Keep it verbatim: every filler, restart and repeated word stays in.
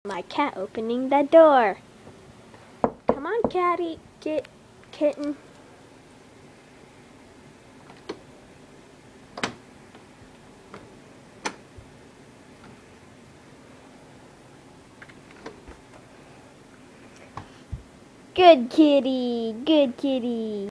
My cat opening the door. Come on, catty, get kitten. Good kitty, good kitty.